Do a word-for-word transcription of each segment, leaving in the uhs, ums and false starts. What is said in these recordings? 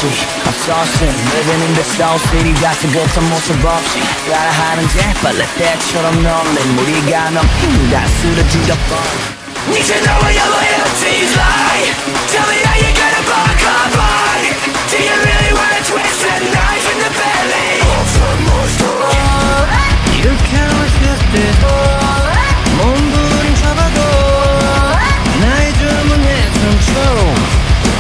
I'm saucing, living in the Soul City 같은 듯한 모습 없이 따라하는 재빨래 때처럼 넌 무리가 넘긴다 쓰러지려 뻔 Need to know what your loyalty's like. Tell me how you're gonna buck up on. Do you really wanna twist that knife in the belly of the monster? You can't resist it. 몸부림쳐봐도 나의 주문에 숨쉬어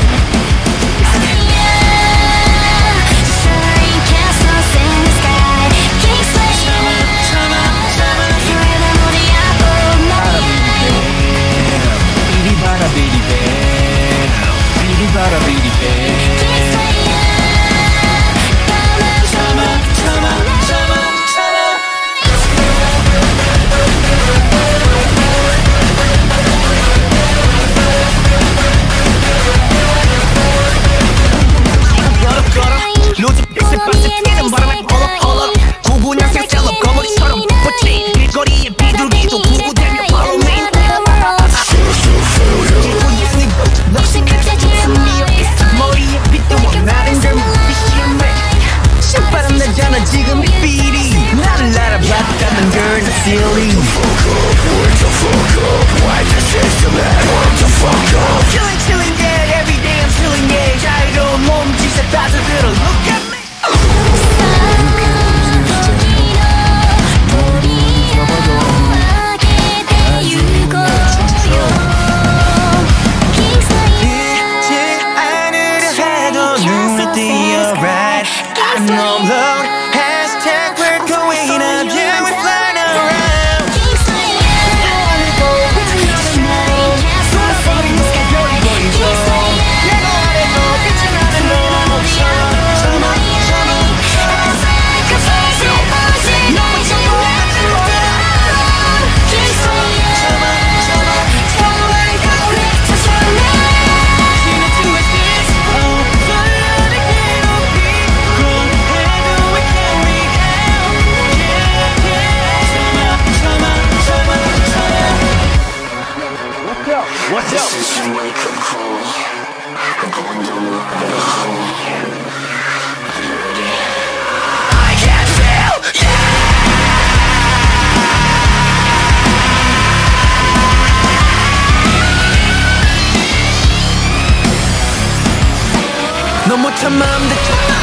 지금 이 필이 나를 날아봤다면 girl the feeling Wake the fuck up, why the system at Wake the fuck up Chilling, chilling, yeah, every day I'm chilling, yeah 자유로운 몸짓에 빠져들어 Look at me 잊지 않으려 해도 눈을 띄어 right I'm no alone Hashtag we're going up, yeah, we're flying around What's up? This is your wake-up call. I'm going down the rabbit hole. Are you ready? I can feel you! 너무 참 마음 대충